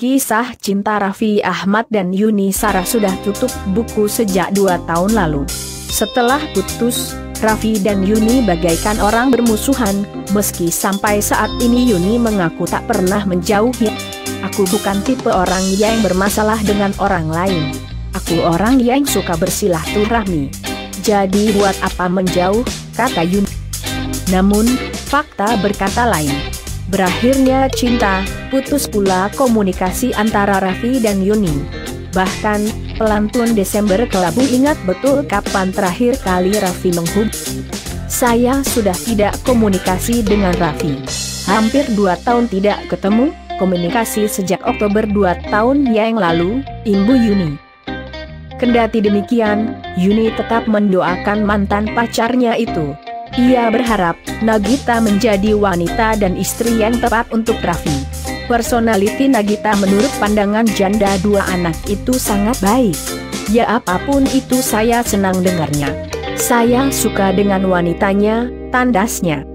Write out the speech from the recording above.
Kisah cinta Raffi Ahmad dan Yuni Shara sudah tutup buku sejak 2 tahun lalu. Setelah putus, Raffi dan Yuni bagaikan orang bermusuhan, meski sampai saat ini Yuni mengaku tak pernah menjauhi. Aku bukan tipe orang yang bermasalah dengan orang lain. Aku orang yang suka bersilaturahmi. Jadi buat apa menjauh, kata Yuni. Namun, fakta berkata lain. Berakhirnya cinta, putus pula komunikasi antara Raffi dan Yuni. Bahkan, pelantun Desember Kelabu ingat betul kapan terakhir kali Raffi menghubungi. Saya sudah tidak komunikasi dengan Raffi. Hampir 2 tahun tidak ketemu, komunikasi sejak Oktober 2 tahun yang lalu, imbu Yuni. Kendati demikian, Yuni tetap mendoakan mantan pacarnya itu. Ia berharap Nagita menjadi wanita dan istri yang tepat untuk Raffi. Personality Nagita menurut pandangan janda 2 anak itu sangat baik. Ya apapun itu saya senang dengarnya. Saya suka dengan wanitanya, tandasnya.